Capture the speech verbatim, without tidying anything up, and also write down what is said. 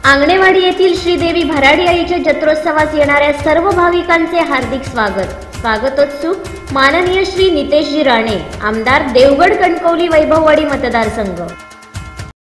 आंगणेवाडी येथील श्रीदेवी भराडी आईच्या जत्रोत्सवास येणाऱ्या सर्व भाविकांचे हार्दिक स्वागत। स्वागतोत्सुक माननीय श्री नितेशजी राणे, आमदार देवगड कणकवली वैभववाडी मतदारसंघ।